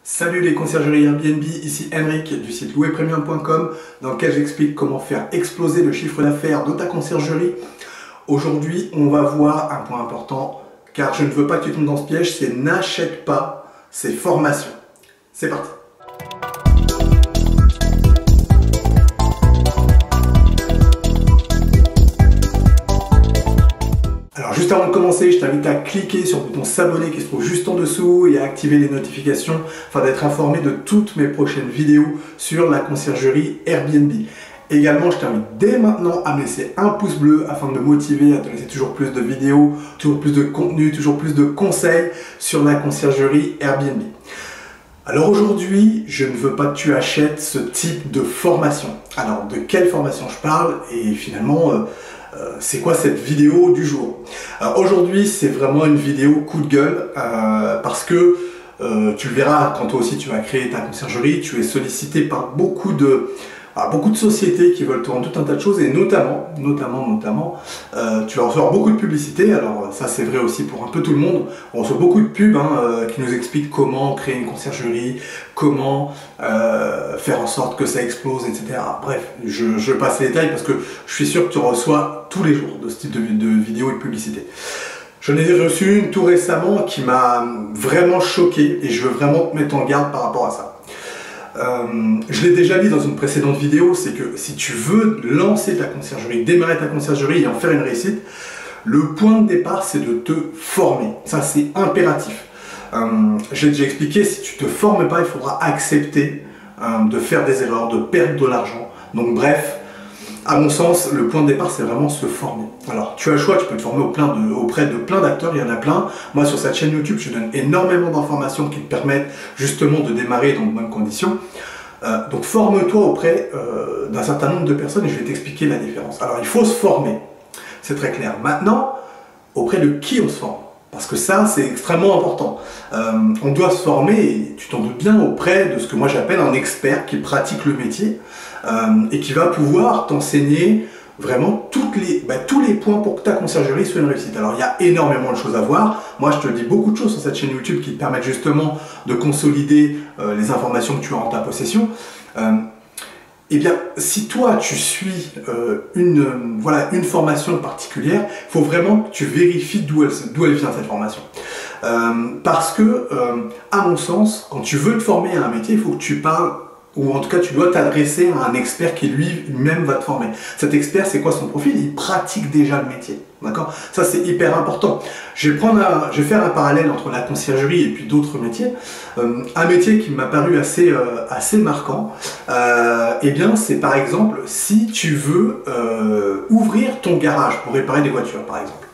Salut les conciergeries Airbnb, ici Henrik du site louerpremium.com dans lequel j'explique comment faire exploser le chiffre d'affaires de ta conciergerie. Aujourd'hui, on va voir un point important car je ne veux pas que tu tombes dans ce piège, c'est n'achète pas, c'est formation. C'est parti. Alors juste avant de commencer, je t'invite à cliquer sur le bouton s'abonner qui se trouve juste en dessous et à activer les notifications afin d'être informé de toutes mes prochaines vidéos sur la conciergerie Airbnb. Également, je t'invite dès maintenant à me laisser un pouce bleu afin de me motiver à te laisser toujours plus de vidéos, toujours plus de contenu, toujours plus de conseils sur la conciergerie Airbnb. Alors aujourd'hui, je ne veux pas que tu achètes ce type de formation. Alors de quelle formation je parle et finalement c'est quoi cette vidéo du jour? Alors aujourd'hui, c'est vraiment une vidéo coup de gueule parce que tu le verras quand toi aussi tu vas créer ta conciergerie, tu es sollicité par beaucoup de sociétés qui veulent te vendre tout un tas de choses et notamment, tu vas recevoir beaucoup de publicité. Alors ça c'est vrai aussi pour un peu tout le monde. On reçoit beaucoup de pubs qui nous expliquent comment créer une conciergerie, comment faire en sorte que ça explose, etc. Bref, je passe les détails parce que je suis sûr que tu reçois tous les jours de ce type de vidéos et de publicité. J'en ai reçu une tout récemment qui m'a vraiment choqué et je veux vraiment te mettre en garde par rapport à ça. Je l'ai déjà dit dans une précédente vidéo, c'est que si tu veux lancer ta conciergerie, démarrer ta conciergerie et en faire une réussite, le point de départ c'est de te former. Ça c'est impératif. J'ai déjà expliqué, si tu ne te formes pas, il faudra accepter de faire des erreurs, de perdre de l'argent. Donc bref, à mon sens, le point de départ c'est vraiment se former. Alors tu as le choix, tu peux te former auprès de plein d'acteurs, il y en a plein. Moi sur cette chaîne YouTube, je donne énormément d'informations qui te permettent justement de démarrer dans de bonnes conditions. Donc forme-toi auprès d'un certain nombre de personnes et je vais t'expliquer la différence. Alors il faut se former, c'est très clair. Maintenant, auprès de qui on se forme? Parce que ça, c'est extrêmement important. On doit se former, et tu t'en doutes bien, auprès de ce que moi j'appelle un expert qui pratique le métier et qui va pouvoir t'enseigner vraiment tous les points pour que ta conciergerie soit une réussite. Alors il y a énormément de choses à voir. Moi je te dis beaucoup de choses sur cette chaîne YouTube qui te permettent justement de consolider les informations que tu as en ta possession. Eh bien, si toi tu suis une formation particulière, il faut vraiment que tu vérifies d'où elle vient cette formation. Parce que, à mon sens, quand tu veux te former à un métier, il faut que tu parles, ou en tout cas tu dois t'adresser à un expert qui lui-même va te former. Cet expert, c'est quoi son profil? Il pratique déjà le métier. D'accord? Ça c'est hyper important. Je vais faire un parallèle entre la conciergerie et puis d'autres métiers. Un métier qui m'a paru assez marquant, eh bien c'est par exemple si tu veux ouvrir ton garage pour réparer des voitures par exemple.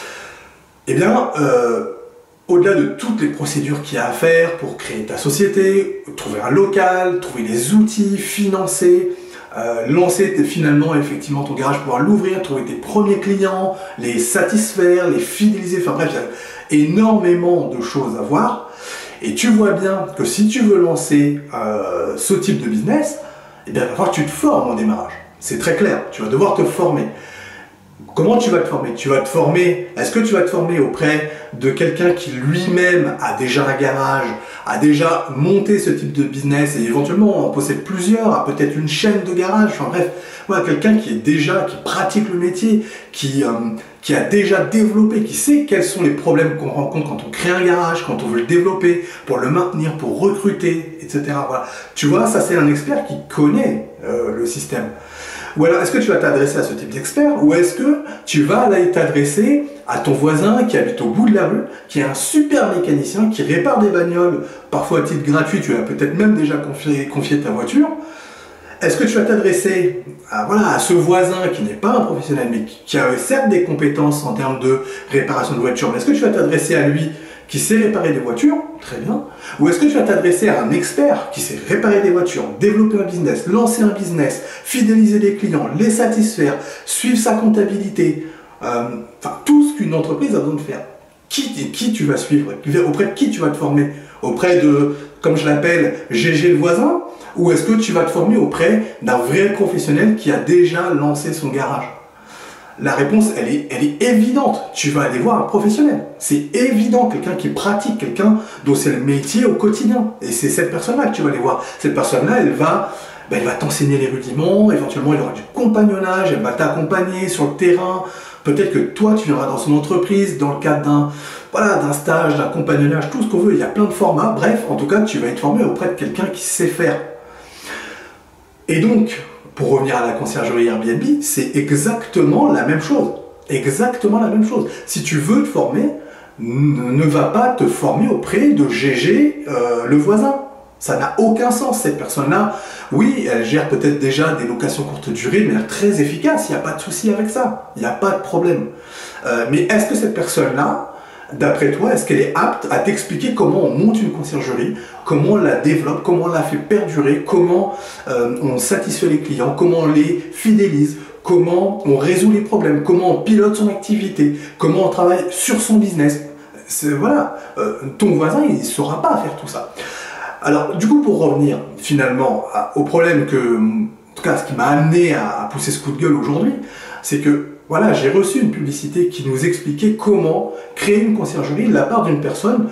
Eh bien au-delà de toutes les procédures qu'il y a à faire pour créer ta société, trouver un local, trouver des outils, financer, lancer finalement effectivement ton garage, pouvoir l'ouvrir, trouver tes premiers clients, les satisfaire, les fidéliser, enfin bref, il y a énormément de choses à voir. Et tu vois bien que si tu veux lancer ce type de business, eh bien, il va falloir que tu te formes au démarrage. C'est très clair, tu vas devoir te former. Comment tu vas te former? Tu vas te former, est-ce que tu vas te former auprès de quelqu'un qui lui-même a déjà un garage, a déjà monté ce type de business et éventuellement en possède plusieurs, a peut-être une chaîne de garage, enfin bref, voilà, quelqu'un qui pratique le métier, qui a déjà développé, qui sait quels sont les problèmes qu'on rencontre quand on crée un garage, quand on veut le développer, pour le maintenir, pour recruter, etc. Voilà. Tu vois, ça c'est un expert qui connaît le système. Ou alors, est-ce que tu vas t'adresser à ce type d'expert ou est-ce que tu vas aller t'adresser à ton voisin qui habite au bout de la rue, qui est un super mécanicien, qui répare des bagnoles, parfois à titre gratuit, tu as peut-être même déjà confié ta voiture. Est-ce que tu vas t'adresser à ce voisin qui n'est pas un professionnel, mais qui a certes des compétences en termes de réparation de voitures, mais est-ce que tu vas t'adresser à lui qui sait réparer des voitures, très bien, ou est-ce que tu vas t'adresser à un expert qui sait réparer des voitures, développer un business, lancer un business, fidéliser les clients, les satisfaire, suivre sa comptabilité, enfin tout ce qu'une entreprise a besoin de faire. Qui tu vas suivre? Auprès de qui tu vas te former? Auprès de, comme je l'appelle, GG le voisin? Ou est-ce que tu vas te former auprès d'un vrai professionnel qui a déjà lancé son garage? La réponse, elle est évidente. Tu vas aller voir un professionnel. C'est évident, quelqu'un qui pratique, quelqu'un dont c'est le métier au quotidien. Et c'est cette personne-là que tu vas aller voir. Cette personne-là, elle va t'enseigner les rudiments, éventuellement il y aura du compagnonnage, elle va t'accompagner sur le terrain. Peut-être que toi, tu viendras dans son entreprise, dans le cadre d'un stage, d'un compagnonnage, tout ce qu'on veut. Il y a plein de formats. Bref, en tout cas, tu vas être formé auprès de quelqu'un qui sait faire. Et donc, pour revenir à la conciergerie Airbnb, c'est exactement la même chose. Exactement la même chose. Si tu veux te former, ne va pas te former auprès de GG, le voisin. Ça n'a aucun sens. Cette personne-là, oui, elle gère peut-être déjà des locations courte durée, mais elle est très efficace. Il n'y a pas de souci avec ça. Il n'y a pas de problème. Mais est-ce que cette personne-là, d'après toi, est-ce qu'elle est apte à t'expliquer comment on monte une conciergerie, comment on la développe, comment on la fait perdurer, comment on satisfait les clients, comment on les fidélise, comment on résout les problèmes, comment on pilote son activité, comment on travaille sur son business. Voilà, ton voisin, il ne saura pas faire tout ça. Alors, du coup, pour revenir finalement au problème en tout cas, ce qui m'a amené à pousser ce coup de gueule aujourd'hui, c'est que voilà, j'ai reçu une publicité qui nous expliquait comment créer une conciergerie de la part d'une personne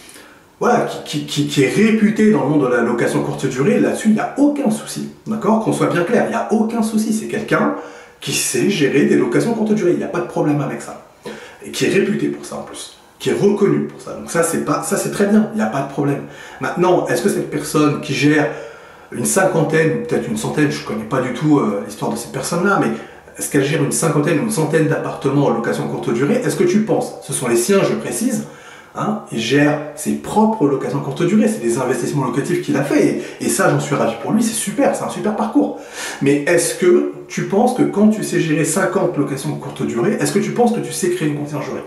voilà, qui est réputée dans le monde de la location courte durée. Là-dessus, il n'y a aucun souci. D'accord? Qu'on soit bien clair, il n'y a aucun souci. C'est quelqu'un qui sait gérer des locations courte durée. Il n'y a pas de problème avec ça. Et qui est réputé pour ça en plus. Qui est reconnu pour ça. Donc ça, c'est très bien. Il n'y a pas de problème. Maintenant, est-ce que cette personne qui gère une cinquantaine, peut-être une centaine, je ne connais pas du tout l'histoire de cette personne-là, mais est-ce qu'elle gère une cinquantaine ou une centaine d'appartements en location courte durée? Est-ce que tu penses, ce sont les siens, je précise, hein, il gère ses propres locations courte durée, c'est des investissements locatifs qu'il a fait, et ça, j'en suis ravi pour lui, c'est super, c'est un super parcours. Mais est-ce que tu penses que quand tu sais gérer 50 locations courte durée, est-ce que tu penses que tu sais créer une conciergerie?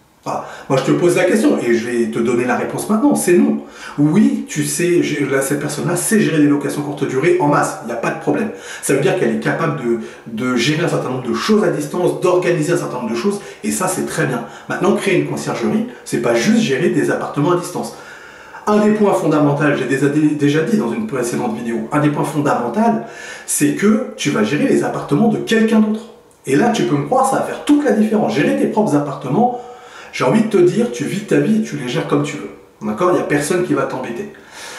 Moi, je te pose la question et je vais te donner la réponse maintenant. C'est non. Oui, tu sais, cette personne-là sait gérer des locations courte durée en masse. Il n'y a pas de problème. Ça veut dire qu'elle est capable de gérer un certain nombre de choses à distance, d'organiser un certain nombre de choses. Et ça, c'est très bien. Maintenant, créer une conciergerie, c'est pas juste gérer des appartements à distance. Un des points fondamentaux, j'ai déjà dit dans une précédente vidéo, un des points fondamentaux, c'est que tu vas gérer les appartements de quelqu'un d'autre. Et là, tu peux me croire, ça va faire toute la différence. Gérer tes propres appartements, j'ai envie de te dire, tu vis ta vie et tu les gères comme tu veux. D'accord? Il n'y a personne qui va t'embêter.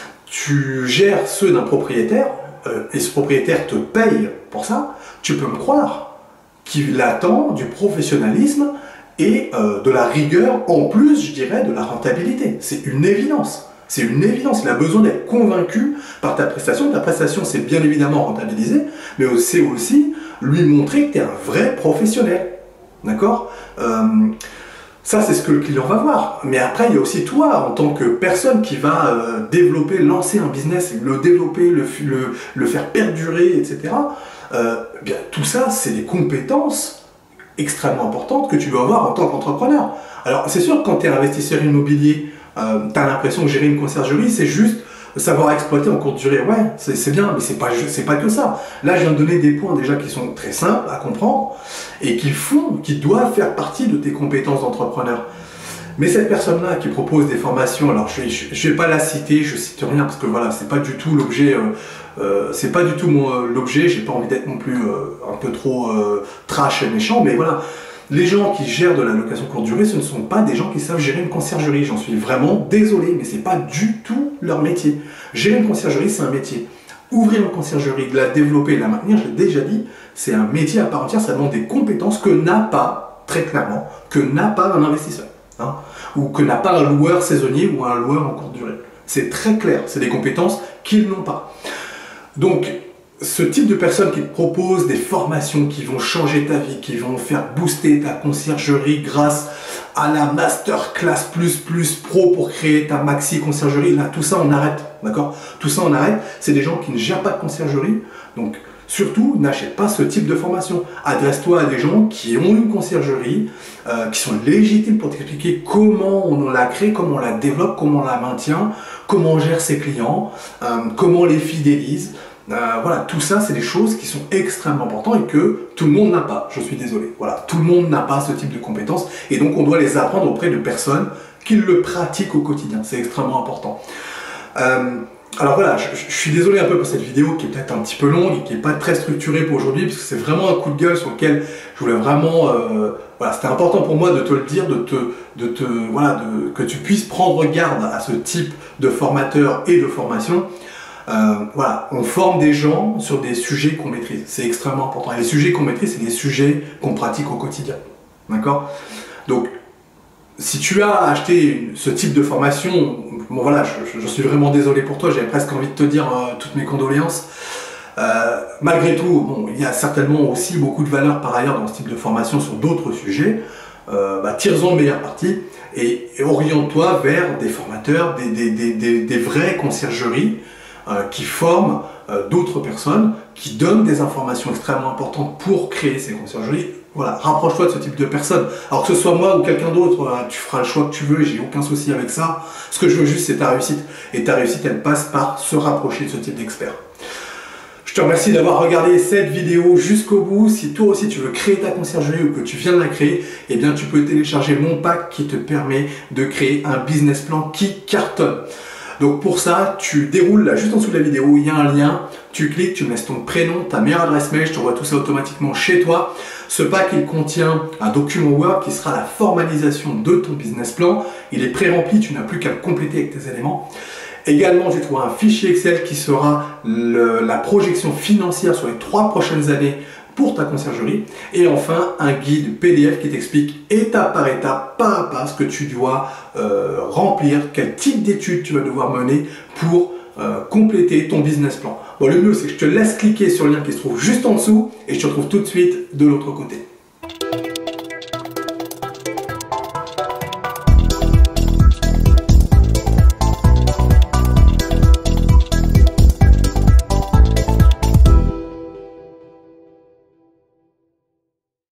Tu gères ceux d'un propriétaire, et ce propriétaire te paye pour ça, tu peux me croire qu'il attend du professionnalisme et de la rigueur, en plus, je dirais, de la rentabilité. C'est une évidence. C'est une évidence. Il a besoin d'être convaincu par ta prestation. Ta prestation, c'est bien évidemment rentabiliser, mais c'est aussi lui montrer que tu es un vrai professionnel. D'accord? Ça, c'est ce que le client va voir. Mais après, il y a aussi toi, en tant que personne qui va développer, lancer un business, le développer, le faire perdurer, etc. Bien, tout ça, c'est des compétences extrêmement importantes que tu dois avoir en tant qu'entrepreneur. Alors, c'est sûr que quand tu es investisseur immobilier, tu as l'impression que gérer une conciergerie, c'est juste savoir exploiter en courte durée. Ouais, c'est bien, mais c'est pas que ça. Là, je viens de donner des points déjà qui sont très simples à comprendre et qui doivent faire partie de tes compétences d'entrepreneur. Mais cette personne-là qui propose des formations, alors je vais pas la citer, je cite rien parce que voilà, c'est pas du tout l'objet, c'est pas du tout l'objet. J'ai pas envie d'être non plus un peu trop trash et méchant, mais voilà. Les gens qui gèrent de la location courte durée, ce ne sont pas des gens qui savent gérer une conciergerie. J'en suis vraiment désolé, mais ce n'est pas du tout leur métier. Gérer une conciergerie, c'est un métier. Ouvrir une conciergerie, de la développer, de la maintenir, je l'ai déjà dit, c'est un métier à part entière, ça demande des compétences que n'a pas, très clairement, que n'a pas un investisseur. Hein, ou que n'a pas un loueur saisonnier ou un loueur en courte durée. C'est très clair, c'est des compétences qu'ils n'ont pas. Donc, ce type de personnes qui te proposent des formations qui vont changer ta vie, qui vont faire booster ta conciergerie grâce à la masterclass plus pro pour créer ta maxi conciergerie, là tout ça on arrête, d'accord? Tout ça on arrête, c'est des gens qui ne gèrent pas de conciergerie, donc surtout n'achète pas ce type de formation. Adresse-toi à des gens qui ont une conciergerie, qui sont légitimes pour t'expliquer comment on la crée, comment on la développe, comment on la maintient, comment on gère ses clients, comment on les fidélise. Voilà, tout ça, c'est des choses qui sont extrêmement importantes et que tout le monde n'a pas. Je suis désolé. Voilà, tout le monde n'a pas ce type de compétences et donc on doit les apprendre auprès de personnes qui le pratiquent au quotidien. C'est extrêmement important. Alors voilà, je suis désolé un peu pour cette vidéo qui est peut-être un petit peu longue et qui n'est pas très structurée pour aujourd'hui, parce que c'est vraiment un coup de gueule sur lequel je voulais vraiment... voilà, c'était important pour moi de te le dire, que tu puisses prendre garde à ce type de formateur et de formation. Voilà, on forme des gens sur des sujets qu'on maîtrise, c'est extrêmement important. Et les sujets qu'on maîtrise, c'est des sujets qu'on pratique au quotidien. D'accord? Donc, si tu as acheté ce type de formation, bon voilà, je suis vraiment désolé pour toi, j'avais presque envie de te dire toutes mes condoléances. Malgré tout, bon, il y a certainement aussi beaucoup de valeur par ailleurs dans ce type de formation sur d'autres sujets. Tire-en le meilleur parti et oriente-toi vers des formateurs, des vraies conciergeries qui forment d'autres personnes, qui donnent des informations extrêmement importantes pour créer ces conciergeries. Voilà, rapproche-toi de ce type de personnes. Alors que ce soit moi ou quelqu'un d'autre, tu feras le choix que tu veux, j'ai aucun souci avec ça. Ce que je veux juste, c'est ta réussite. Et ta réussite, elle passe par se rapprocher de ce type d'experts. Je te remercie d'avoir regardé cette vidéo jusqu'au bout. Si toi aussi tu veux créer ta conciergerie ou que tu viens de la créer, eh bien tu peux télécharger mon pack qui te permet de créer un business plan qui cartonne. Donc pour ça, tu déroules là juste en dessous de la vidéo, il y a un lien, tu cliques, tu me laisses ton prénom, ta meilleure adresse mail, je t'envoie tout ça automatiquement chez toi. Ce pack, il contient un document Word qui sera la formalisation de ton business plan. Il est pré-rempli, tu n'as plus qu'à le compléter avec tes éléments. Également, tu trouveras un fichier Excel qui sera la projection financière sur les 3 prochaines années pour ta conciergerie. Et enfin, un guide PDF qui t'explique étape par étape, pas à pas, ce que tu dois remplir, quel type d'études tu vas devoir mener pour compléter ton business plan. Bon, le mieux, c'est que je te laisse cliquer sur le lien qui se trouve juste en dessous et je te retrouve tout de suite de l'autre côté.